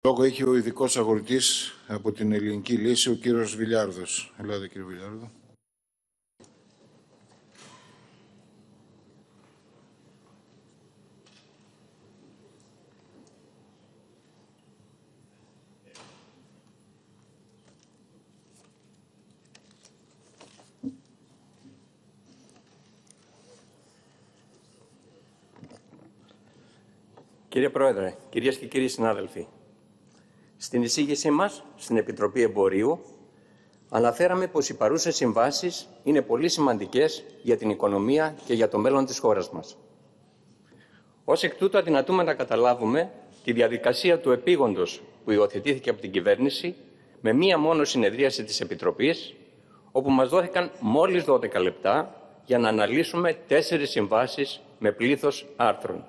Λόγο έχει ο ειδικός αγορητής από την Ελληνική Λύση, ο κύριος Βιλιάρδος. Ελάτε, κύριε Βιλιάρδο. Κύριε Πρόεδρε, κυρίες και κύριοι συνάδελφοι, στην εισήγησή μας στην Επιτροπή Εμπορίου αναφέραμε πως οι παρούσες συμβάσεις είναι πολύ σημαντικές για την οικονομία και για το μέλλον της χώρας μας. Ως εκ τούτου αδυνατούμε να καταλάβουμε τη διαδικασία του επίγοντος που υιοθετήθηκε από την κυβέρνηση με μία μόνο συνεδρίαση της Επιτροπής, όπου μας δόθηκαν μόλις 12 λεπτά για να αναλύσουμε 4 συμβάσεις με πλήθος άρθρων.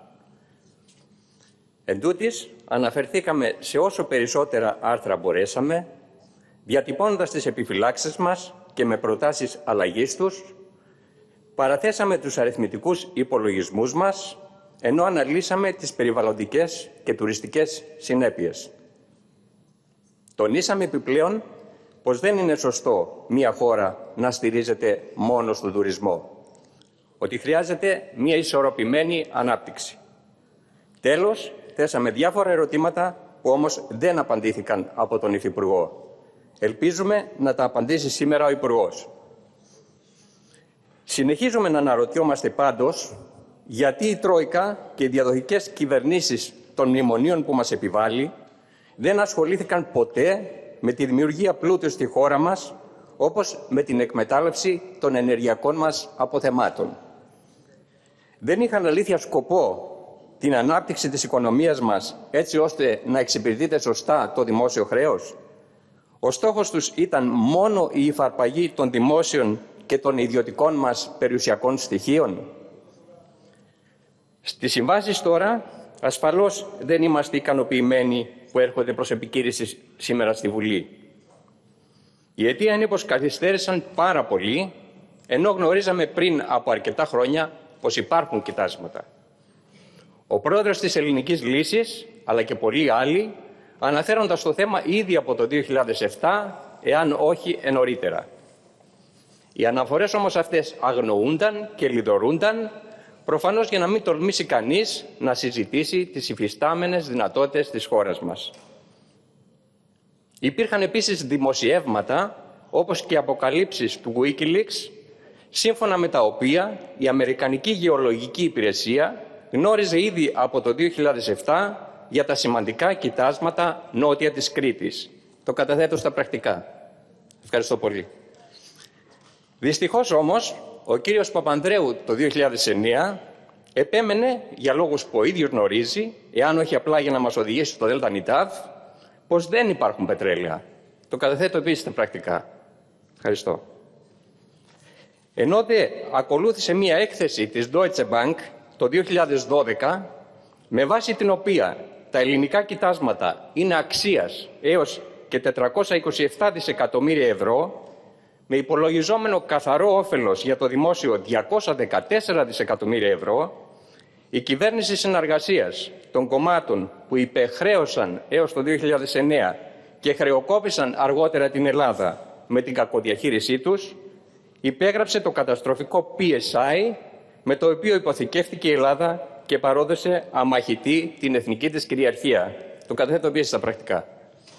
Εν τούτοις, αναφερθήκαμε σε όσο περισσότερα άρθρα μπορέσαμε, διατυπώνοντας τις επιφυλάξεις μας και με προτάσεις αλλαγής τους, παραθέσαμε τους αριθμητικούς υπολογισμούς μας, ενώ αναλύσαμε τις περιβαλλοντικές και τουριστικές συνέπειες. Τονίσαμε επιπλέον πως δεν είναι σωστό μία χώρα να στηρίζεται μόνο στον τουρισμό, ότι χρειάζεται μία ισορροπημένη ανάπτυξη. Τέλος, θέσαμε διάφορα ερωτήματα που όμως δεν απαντήθηκαν από τον Υφυπουργό. Ελπίζουμε να τα απαντήσει σήμερα ο Υπουργός. Συνεχίζουμε να αναρωτιόμαστε πάντως γιατί η Τρόικα και οι διαδοχικές κυβερνήσεις των μνημονίων που μας επιβάλλει δεν ασχολήθηκαν ποτέ με τη δημιουργία πλούτου στη χώρα μας, όπως με την εκμετάλλευση των ενεργειακών μας αποθεμάτων. Δεν είχαν αλήθεια σκοπό την ανάπτυξη της οικονομίας μας έτσι ώστε να εξυπηρετείται σωστά το δημόσιο χρέος. Ο στόχος τους ήταν μόνο η υφαρπαγή των δημόσιων και των ιδιωτικών μας περιουσιακών στοιχείων. Στις συμβάσεις τώρα, ασφαλώς δεν είμαστε ικανοποιημένοι που έρχονται προς επικύρωση σήμερα στη Βουλή. Η αιτία είναι πως καθυστέρησαν πάρα πολύ, ενώ γνωρίζαμε πριν από αρκετά χρόνια πως υπάρχουν κοιτάσματα. Ο πρόεδρος της Ελληνικής Λύσης, αλλά και πολλοί άλλοι, αναφέροντας το θέμα ήδη από το 2007, εάν όχι νωρίτερα. Οι αναφορές όμως αυτές αγνοούνταν και λιδωρούνταν, προφανώς για να μην τολμήσει κανείς να συζητήσει τις υφιστάμενες δυνατότητες της χώρας μας. Υπήρχαν επίσης δημοσιεύματα, όπως και αποκαλύψεις του Wikileaks, σύμφωνα με τα οποία η Αμερικανική Γεωλογική Υπηρεσία γνώριζε ήδη από το 2007 για τα σημαντικά κοιτάσματα νότια της Κρήτης. Το καταθέτω στα πρακτικά. Ευχαριστώ πολύ. Δυστυχώς όμως, ο κύριος Παπανδρέου το 2009 επέμενε, για λόγους που ο ίδιος γνωρίζει, εάν όχι απλά για να μας οδηγήσει στο ΔΝΤ, πως δεν υπάρχουν πετρέλαια. Το καταθέτω επίσης στα πρακτικά. Ευχαριστώ. Ενώ δε ακολούθησε μία έκθεση της Deutsche Bank το 2012, με βάση την οποία τα ελληνικά κοιτάσματα είναι αξίας έως και 427 δισεκατομμύρια ευρώ, με υπολογιζόμενο καθαρό όφελος για το δημόσιο 214 δισεκατομμύρια ευρώ, η κυβέρνηση συνεργασίας των κομμάτων που υπεχρέωσαν έως το 2009 και χρεοκόπησαν αργότερα την Ελλάδα με την κακοδιαχείρισή τους, υπέγραψε το καταστροφικό PSI, με το οποίο υποθηκεύτηκε η Ελλάδα και παρόδωσε αμαχητή την εθνική της κυριαρχία. Το καταθέτω επίσης στα πρακτικά.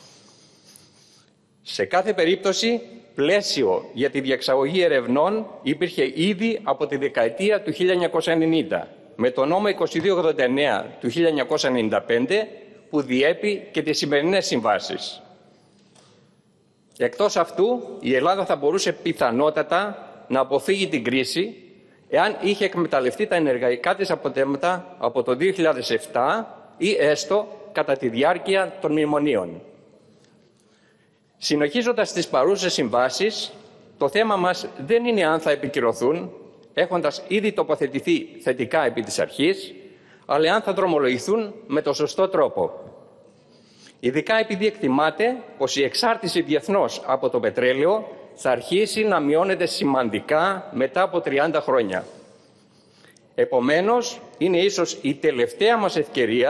Σε κάθε περίπτωση, πλαίσιο για τη διεξαγωγή ερευνών υπήρχε ήδη από τη δεκαετία του 1990, με το νόμο 2289 του 1995, που διέπει και τις σημερινές συμβάσεις. Εκτός αυτού, η Ελλάδα θα μπορούσε πιθανότατα να αποφύγει την κρίση εάν είχε εκμεταλλευτεί τα ενεργειακά της αποτέλεσματα από το 2007 ή έστω κατά τη διάρκεια των μνημονίων. Συνοχίζοντας τις παρούσες συμβάσεις, το θέμα μας δεν είναι αν θα επικυρωθούν, έχοντας ήδη τοποθετηθεί θετικά επί της αρχής, αλλά αν θα δρομολογηθούν με το σωστό τρόπο. Ειδικά επειδή εκτιμάται πως η εξάρτηση διεθνώς από το πετρέλαιο θα αρχίσει να μειώνεται σημαντικά μετά από 30 χρόνια. Επομένως, είναι ίσως η τελευταία μας ευκαιρία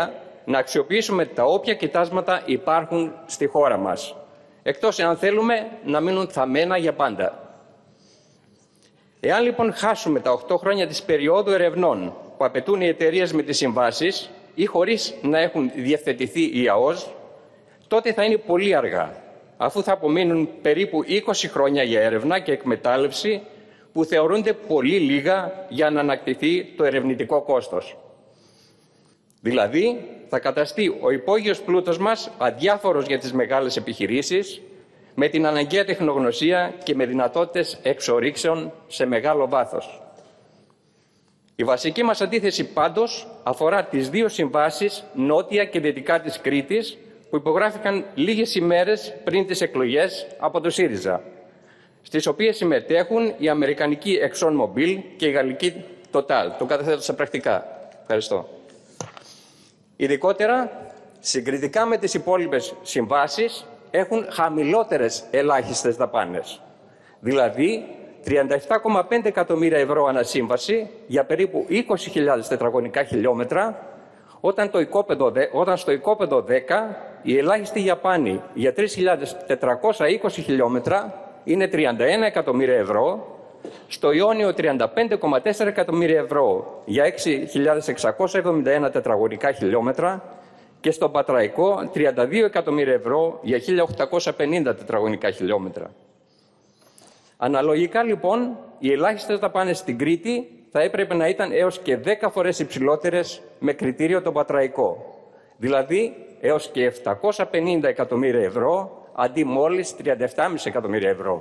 να αξιοποιήσουμε τα όποια κοιτάσματα υπάρχουν στη χώρα μας, εκτός εάν θέλουμε να μείνουν θαμμένα για πάντα. Εάν λοιπόν χάσουμε τα 8 χρόνια της περίοδου ερευνών που απαιτούν οι εταιρείες με τις συμβάσεις ή χωρίς να έχουν διευθετηθεί οι ΑΟΣ, τότε θα είναι πολύ αργά, αφού θα απομείνουν περίπου 20 χρόνια για έρευνα και εκμετάλλευση που θεωρούνται πολύ λίγα για να ανακτηθεί το ερευνητικό κόστος. Δηλαδή, θα καταστεί ο υπόγειος πλούτος μας αδιάφορος για τις μεγάλες επιχειρήσεις, με την αναγκαία τεχνογνωσία και με δυνατότητες εξορίξεων σε μεγάλο βάθος. Η βασική μας αντίθεση πάντως αφορά τις 2 συμβάσεις νότια και δυτικά της Κρήτης που υπογράφηκαν λίγες ημέρες πριν τις εκλογές από το ΣΥΡΙΖΑ, στις οποίες συμμετέχουν η αμερικανική ExxonMobil και η γαλλική Total. Το καταθέτω στα πρακτικά. Ευχαριστώ. Ειδικότερα, συγκριτικά με τις υπόλοιπες συμβάσεις, έχουν χαμηλότερες ελάχιστες δαπάνες. Δηλαδή, 37,5 εκατομμύρια ευρώ ανασύμβαση για περίπου 20.000 τετραγωνικά χιλιόμετρα, όταν στο οικόπεδο 10 η ελάχιστη δαπάνη για 3.420 χιλιόμετρα είναι 31 εκατομμύρια ευρώ, στο Ιόνιο 35,4 εκατομμύρια ευρώ για 6.671 τετραγωνικά χιλιόμετρα και στον Πατραϊκό 32 εκατομμύρια ευρώ για 1.850 τετραγωνικά χιλιόμετρα. Αναλογικά λοιπόν, οι ελάχιστες δαπάνες στην Κρήτη θα έπρεπε να ήταν έως και 10 φορές υψηλότερες με κριτήριο τον Πατραϊκό, δηλαδή έως και 750 εκατομμύρια ευρώ αντί μόλις 37,5 εκατομμύρια ευρώ.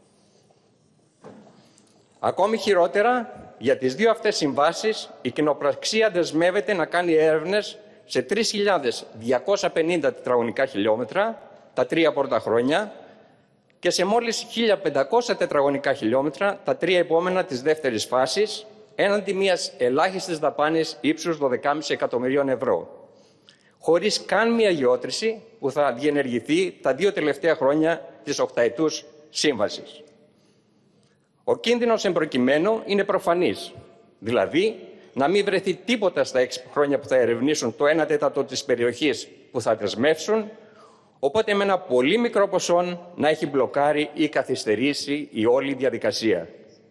Ακόμη χειρότερα, για τις 2 αυτές συμβάσεις η κοινοπραξία δεσμεύεται να κάνει έρευνες σε 3.250 τετραγωνικά χιλιόμετρα τα 3 πρώτα χρόνια και σε μόλις 1.500 τετραγωνικά χιλιόμετρα τα 3 επόμενα της δεύτερης φάσης, έναντι μιας ελάχιστης δαπάνης ύψους 12,5 εκατομμυρίων ευρώ, χωρίς καν μια γεώτρηση που θα διενεργηθεί τα 2 τελευταία χρόνια της 8ετούς σύμβασης. Ο κίνδυνος εμπροκειμένου είναι προφανής, δηλαδή να μην βρεθεί τίποτα στα 6 χρόνια που θα ερευνήσουν το 1/4 της περιοχής που θα δεσμεύσουν, οπότε με ένα πολύ μικρό ποσό να έχει μπλοκάρει ή καθυστερήσει η όλη διαδικασία.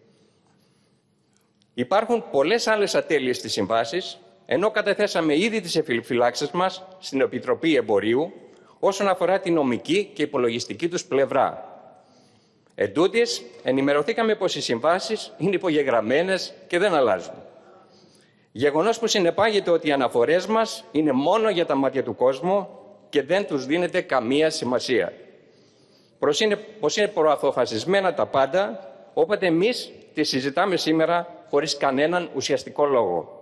Υπάρχουν πολλές άλλες ατέλειες στις συμβάσεις, ενώ καταθέσαμε ήδη τις επιφυλάξεις μας στην Επιτροπή Εμπορίου όσον αφορά τη νομική και υπολογιστική τους πλευρά. Εν τούτοις, ενημερωθήκαμε πως οι συμβάσεις είναι υπογεγραμμένες και δεν αλλάζουν. Γεγονός που συνεπάγεται ότι οι αναφορές μας είναι μόνο για τα μάτια του κόσμου και δεν τους δίνεται καμία σημασία. Πως είναι προαθωφασισμένα τα πάντα, όποτε εμείς τις συζητάμε σήμερα χωρίς κανέναν ουσιαστικό λόγο.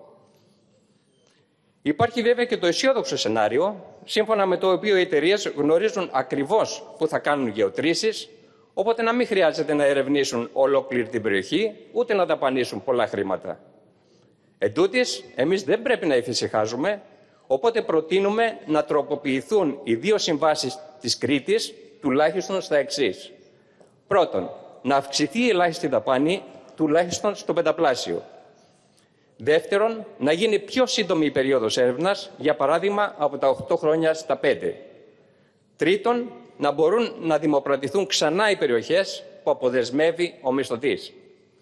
Υπάρχει βέβαια και το αισιόδοξο σενάριο, σύμφωνα με το οποίο οι εταιρείες γνωρίζουν ακριβώς που θα κάνουν γεωτρήσεις, οπότε να μην χρειάζεται να ερευνήσουν ολόκληρη την περιοχή, ούτε να δαπανίσουν πολλά χρήματα. Εν τούτοις, εμείς δεν πρέπει να ησυχάζουμε, οπότε προτείνουμε να τροποποιηθούν οι 2 συμβάσεις της Κρήτης, τουλάχιστον στα εξής. Πρώτον, να αυξηθεί η ελάχιστη δαπάνη, τουλάχιστον στο 5πλάσιο. Δεύτερον, να γίνει πιο σύντομη η περίοδος έρευνας, για παράδειγμα από τα 8 χρόνια στα 5. Τρίτον, να μπορούν να δημοπρατηθούν ξανά οι περιοχές που αποδεσμεύει ο μισθωτής.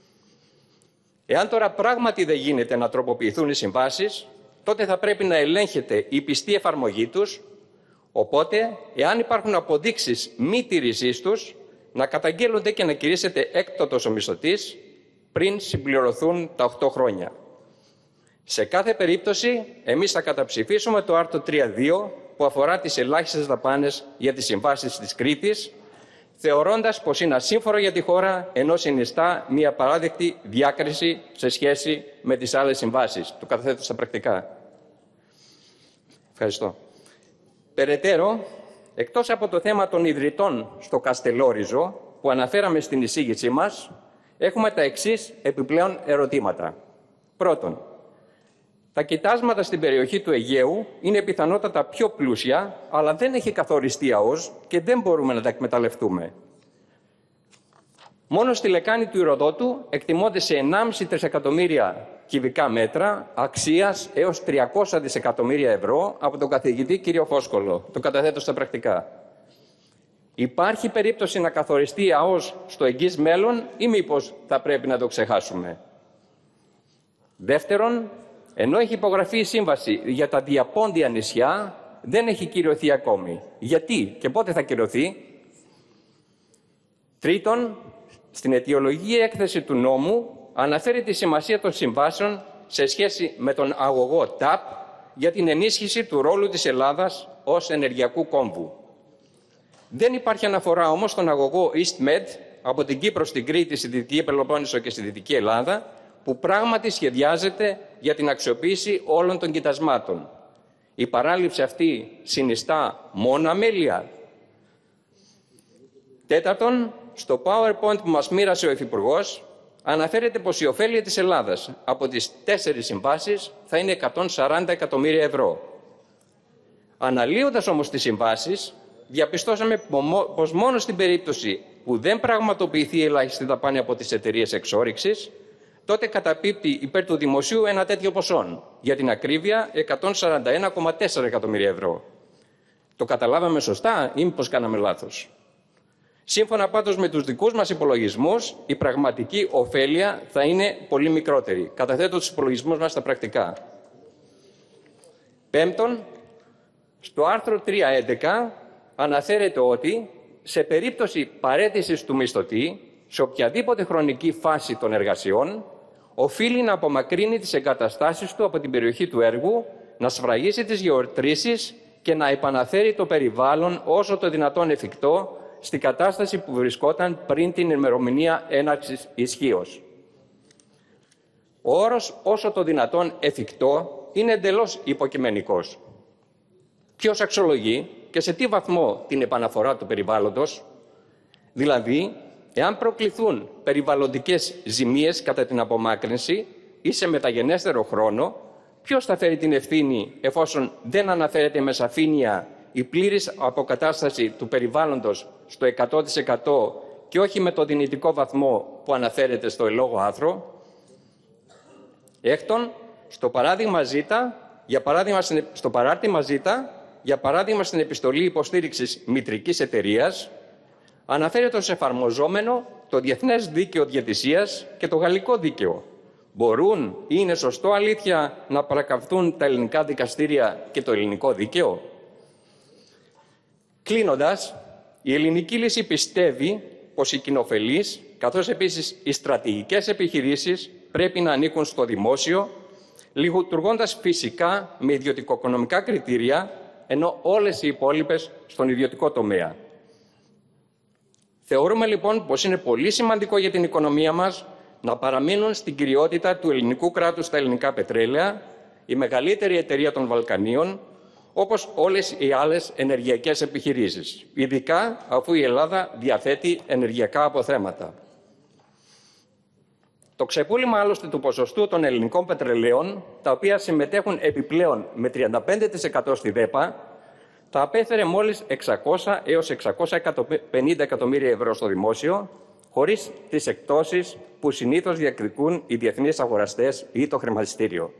Εάν τώρα πράγματι δεν γίνεται να τροποποιηθούν οι συμβάσεις, τότε θα πρέπει να ελέγχεται η πιστή εφαρμογή τους, οπότε, εάν υπάρχουν αποδείξεις μη τήρησής τους, να καταγγέλλονται και να κηρύσσεται έκτοτος ο μισθωτής πριν συμπληρωθούν τα 8 χρόνια. Σε κάθε περίπτωση, εμείς θα καταψηφίσουμε το άρθρο 3.2 που αφορά τις ελάχιστες δαπάνες για τις συμβάσεις της Κρήτης, θεωρώντας πως είναι ασύμφορο για τη χώρα, ενώ συνιστά μια παράδεκτη διάκριση σε σχέση με τις άλλες συμβάσεις. Το καταθέτω στα πρακτικά. Ευχαριστώ. Περαιτέρω, εκτός από το θέμα των ιδρυτών στο Καστελόριζο, που αναφέραμε στην εισήγησή μας, έχουμε τα εξής επιπλέον ερωτήματα. Πρώτον, τα κοιτάσματα στην περιοχή του Αιγαίου είναι πιθανότατα πιο πλούσια, αλλά δεν έχει καθοριστεί ΑΟΣ και δεν μπορούμε να τα εκμεταλλευτούμε. Μόνο στη λεκάνη του Ηρωδότου εκτιμώνται σε 1,5 τρισεκατομμύρια κυβικά μέτρα αξίας έως 300 δισεκατομμύρια ευρώ από τον καθηγητή κύριο Φόσκολο. Το καταθέτω στα πρακτικά. Υπάρχει περίπτωση να καθοριστεί η ΑΟΣ στο εγγύς μέλλον ή μήπως θα πρέπει να το ξεχάσουμε? Δεύτερον, ενώ έχει υπογραφεί η σύμβαση για τα διαπόντια νησιά, δεν έχει κυρωθεί ακόμη. Γιατί και πότε θα κυρωθεί? Τρίτον, στην αιτιολογική έκθεση του νόμου αναφέρει τη σημασία των συμβάσεων σε σχέση με τον αγωγό ΤΑΠ για την ενίσχυση του ρόλου της Ελλάδας ως ενεργειακού κόμβου. Δεν υπάρχει αναφορά όμως στον αγωγό EastMed από την Κύπρο στην Κρήτη, στη Δυτική Πελοπόννησο και στη Δυτική Ελλάδα, που πράγματι σχεδιάζεται για την αξιοποίηση όλων των κοιτασμάτων. Η παράληψη αυτή συνιστά μόνο αμέλεια? Τέταρτον, στο PowerPoint που μας μοίρασε ο Υφυπουργός, αναφέρεται πως η ωφέλεια της Ελλάδας από τις 4 συμβάσεις θα είναι 140 εκατομμύρια ευρώ. Αναλύοντας όμως τις συμβάσεις, διαπιστώσαμε πως μόνο στην περίπτωση που δεν πραγματοποιηθεί η ελάχιστη δαπάνη από τις εταιρείες εξόρυξης, τότε καταπίπτει υπέρ του δημοσίου ένα τέτοιο ποσό, για την ακρίβεια 141,4 εκατομμύρια ευρώ. Το καταλάβαμε σωστά ή μήπως κάναμε λάθος? Σύμφωνα πάντως με τους δικούς μας υπολογισμούς, η πραγματική ωφέλεια θα είναι πολύ μικρότερη. Καταθέτω τους υπολογισμούς μας στα πρακτικά. Πέμπτον, στο άρθρο 3.11 αναφέρεται ότι σε περίπτωση παραίτησης του μισθωτή, σε οποιαδήποτε χρονική φάση των εργασιών, οφείλει να απομακρύνει τις εγκαταστάσεις του από την περιοχή του έργου, να σφραγίσει τις γεωτρήσεις και να επαναφέρει το περιβάλλον όσο το δυνατόν εφικτό στην κατάσταση που βρισκόταν πριν την ημερομηνία έναρξης ισχύως. Ο όρος «όσο το δυνατόν εφικτό» είναι εντελώς υποκειμενικός. Ποιος αξιολογεί και σε τι βαθμό την επαναφορά του περιβάλλοντος? Δηλαδή, εάν προκληθούν περιβαλλοντικές ζημίες κατά την απομάκρυνση ή σε μεταγενέστερο χρόνο, ποιος θα φέρει την ευθύνη εφόσον δεν αναφέρεται με σαφήνεια η πλήρης αποκατάσταση του περιβάλλοντος στο 100% και όχι με το δυνητικό βαθμό που αναφέρεται στο ελόγω άρθρο? Έκτον, στο παράρτημα Ζ, για παράδειγμα στην επιστολή υποστήριξης μητρικής εταιρείας, αναφέρεται ως εφαρμοζόμενο το Διεθνές Δίκαιο Διαιτησίας και το Γαλλικό Δίκαιο. Μπορούν ή είναι σωστό αλήθεια να παρακαμφθούν τα ελληνικά δικαστήρια και το ελληνικό δίκαιο? Κλείνοντας, η ελληνική λύση πιστεύει πως οι κοινοφελείς, καθώς επίσης οι στρατηγικές επιχειρήσεις, πρέπει να ανήκουν στο δημόσιο, λειτουργώντας φυσικά με ιδιωτικοοικονομικά κριτήρια, ενώ όλες οι υπόλοιπες στον ιδιωτικό τομέα. Θεωρούμε λοιπόν πως είναι πολύ σημαντικό για την οικονομία μας να παραμείνουν στην κυριότητα του ελληνικού κράτους στα ελληνικά πετρέλαια, η μεγαλύτερη εταιρεία των Βαλκανίων, όπως όλες οι άλλες ενεργειακές επιχειρήσεις, ειδικά αφού η Ελλάδα διαθέτει ενεργειακά αποθέματα. Το ξεπούλημα άλλωστε του ποσοστού των ελληνικών πετρελαίων, τα οποία συμμετέχουν επιπλέον με 35% στη ΔΕΠΑ, θα απέφερε μόλις 600 έως 650 εκατομμύρια ευρώ στο δημόσιο, χωρίς τις εκτόσεις που συνήθως διεκδικούν οι διεθνείς αγοραστές ή το χρηματιστήριο.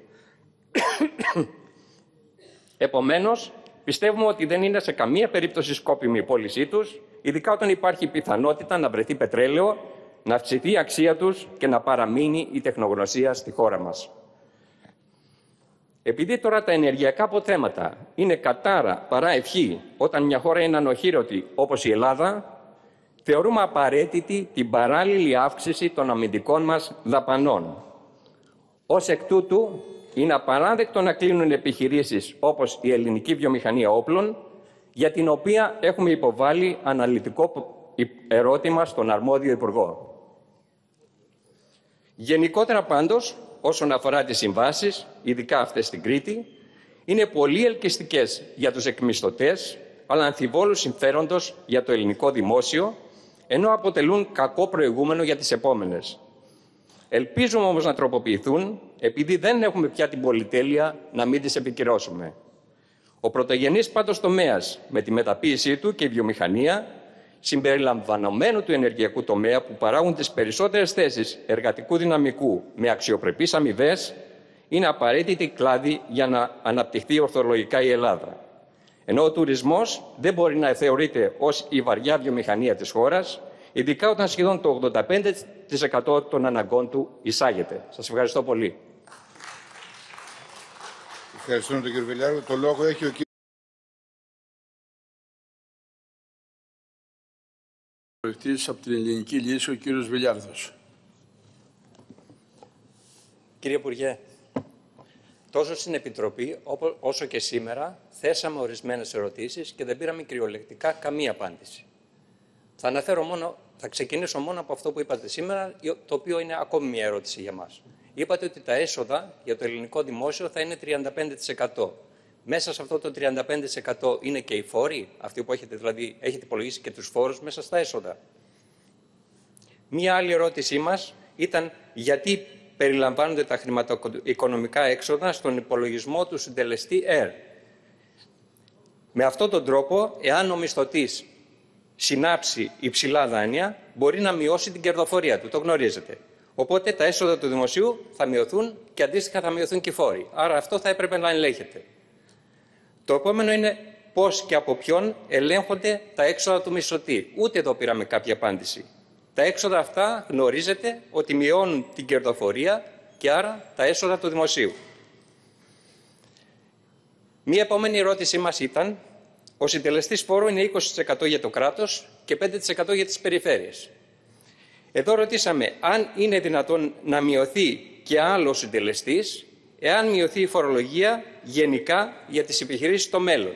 Επομένως, πιστεύουμε ότι δεν είναι σε καμία περίπτωση σκόπιμη η πώλησή τους, ειδικά όταν υπάρχει πιθανότητα να βρεθεί πετρέλαιο, να αυξηθεί η αξία τους και να παραμείνει η τεχνογνωσία στη χώρα μας. Επειδή τώρα τα ενεργειακά αποθέματα είναι κατάρα παρά ευχή όταν μια χώρα είναι ανοχήρωτη όπως η Ελλάδα, θεωρούμε απαραίτητη την παράλληλη αύξηση των αμυντικών μας δαπανών. Ως εκ τούτου, είναι απαράδεκτο να κλείνουν επιχειρήσεις όπως η ελληνική βιομηχανία όπλων, για την οποία έχουμε υποβάλει αναλυτικό ερώτημα στον αρμόδιο Υπουργό. Γενικότερα πάντως, όσον αφορά τις συμβάσεις, ειδικά αυτές στην Κρήτη, είναι πολύ ελκυστικές για τους εκμισθωτές, αλλά αμφιβόλου συμφέροντος για το ελληνικό δημόσιο, ενώ αποτελούν κακό προηγούμενο για τις επόμενες. Ελπίζουμε όμως να τροποποιηθούν, επειδή δεν έχουμε πια την πολυτέλεια να μην τις επικυρώσουμε. Ο πρωτογενής πάντως τομέας, με τη μεταποίησή του και η βιομηχανία, συμπεριλαμβανομένου του ενεργειακού τομέα που παράγουν τις περισσότερες θέσεις εργατικού δυναμικού με αξιοπρεπείς αμοιβές, είναι απαραίτητη κλάδη για να αναπτυχθεί ορθολογικά η Ελλάδα. Ενώ ο τουρισμός δεν μπορεί να θεωρείται ως η βαριά βιομηχανία της χώρας, ειδικά όταν σχεδόν το 85% των αναγκών του εισάγεται. Σας ευχαριστώ πολύ. Ευχαριστούμε τον κύριο Βιλιάρδο. Το λόγο έχει ο κύριος από την Ελληνική Λύση, ο κύριος Βιλιάρδος. Κύριε Υπουργέ, τόσο στην Επιτροπή όσο και σήμερα θέσαμε ορισμένες ερωτήσεις και δεν πήραμε κυριολεκτικά καμία απάντηση. Θα ξεκινήσω μόνο από αυτό που είπατε σήμερα, το οποίο είναι ακόμη μια ερώτηση για μας. Είπατε ότι τα έσοδα για το ελληνικό δημόσιο θα είναι 35%. Μέσα σε αυτό το 35% είναι και οι φόροι, αυτοί που έχετε υπολογίσει και τους φόρους μέσα στα έσοδα. Μία άλλη ερώτησή μας ήταν γιατί περιλαμβάνονται τα χρηματοοικονομικά έξοδα στον υπολογισμό του συντελεστή ΕΡ. Με αυτόν τον τρόπο, εάν ο μισθωτής συνάψει υψηλά δάνεια, μπορεί να μειώσει την κερδοφορία του, το γνωρίζετε. Οπότε τα έσοδα του δημοσίου θα μειωθούν και αντίστοιχα θα μειωθούν και οι φόροι. Άρα αυτό θα έπρεπε να ελέγχεται. Το επόμενο είναι πώς και από ποιον ελέγχονται τα έξοδα του μισθωτή. Ούτε εδώ πήραμε κάποια απάντηση. Τα έξοδα αυτά γνωρίζετε ότι μειώνουν την κερδοφορία και άρα τα έσοδα του δημοσίου. Μία επόμενη ερώτησή μας ήταν, ο συντελεστής φόρου είναι 20% για το κράτος και 5% για τις περιφέρειες. Εδώ ρωτήσαμε αν είναι δυνατόν να μειωθεί και άλλο συντελεστής, εάν μειωθεί η φορολογία γενικά για τις επιχειρήσεις στο μέλλον.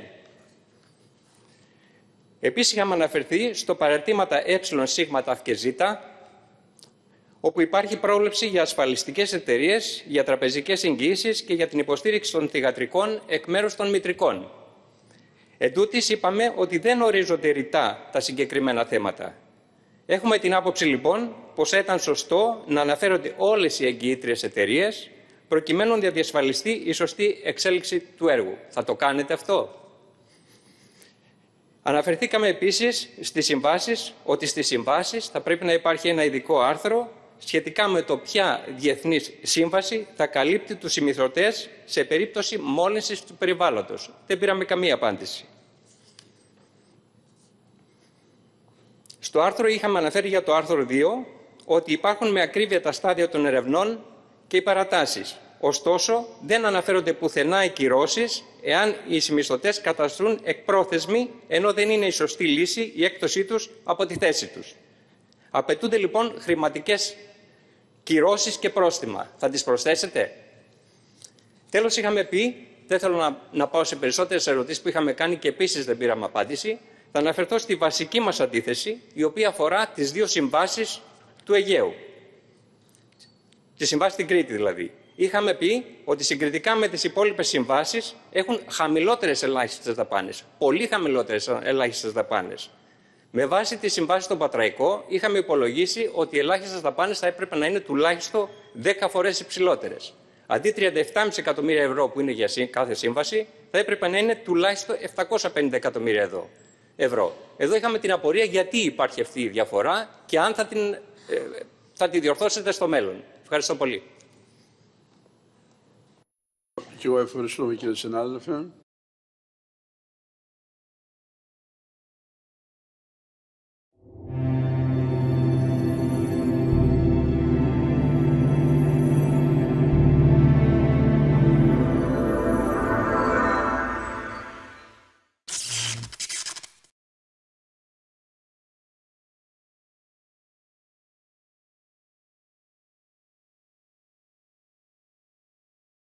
Επίσης είχαμε αναφερθεί στο παραρτήματα Ε, Σ, Τ και Ζ, όπου υπάρχει πρόβλεψη για ασφαλιστικές εταιρείες, για τραπεζικές εγγυήσεις και για την υποστήριξη των θυγατρικών εκ μέρους των μητρικών. Εν τούτοις είπαμε ότι δεν ορίζονται ρητά τα συγκεκριμένα θέματα. Έχουμε την άποψη λοιπόν πως θα ήταν σωστό να αναφέρονται όλες οι εγγυήτριες εταιρείες προκειμένου να διασφαλιστεί η σωστή εξέλιξη του έργου. Θα το κάνετε αυτό? Αναφερθήκαμε επίσης στις συμβάσεις, ότι στις συμβάσεις θα πρέπει να υπάρχει ένα ειδικό άρθρο σχετικά με το ποια διεθνής σύμβαση θα καλύπτει τους συμμηθρωτές σε περίπτωση μόλυνσης του περιβάλλοντος. Δεν πήραμε καμία απάντηση. Στο άρθρο είχαμε αναφέρει για το άρθρο 2 ότι υπάρχουν με ακρίβεια τα στάδια των ερευνών και οι παρατάσεις. Ωστόσο, δεν αναφέρονται πουθενά οι κυρώσεις εάν οι συμμισθωτές καταστρούν εκπρόθεσμοι, ενώ δεν είναι η σωστή λύση η έκπτωσή τους από τη θέση τους. Απαιτούνται λοιπόν χρηματικές κυρώσεις και πρόστιμα. Θα τις προσθέσετε? Τέλος, είχαμε πει, δεν θέλω να πάω σε περισσότερες ερωτήσεις που είχαμε κάνει και επίσης δεν πήραμε απάντηση, θα αναφερθώ στη βασική μας αντίθεση, η οποία αφορά τις δύο συμβάσεις του Αιγαίου. Τη συμβάση στην Κρήτη δηλαδή. Είχαμε πει ότι συγκριτικά με τις υπόλοιπες συμβάσεις έχουν χαμηλότερες ελάχιστες δαπάνες. Πολύ χαμηλότερες ελάχιστες δαπάνες. Με βάση τη συμβάση στον Πατραϊκό, είχαμε υπολογίσει ότι οι ελάχιστες δαπάνες θα έπρεπε να είναι τουλάχιστον 10 φορές υψηλότερες. Αντί 37,5 εκατομμύρια ευρώ που είναι για κάθε σύμβαση, θα έπρεπε να είναι τουλάχιστον 750 εκατομμύρια ευρώ. Εδώ είχαμε την απορία γιατί υπάρχει αυτή η διαφορά και αν θα τη διορθώσετε στο μέλλον. Ευχαριστώ πολύ. Και εγώ ευχαριστώ, κύριε συνάδελφε.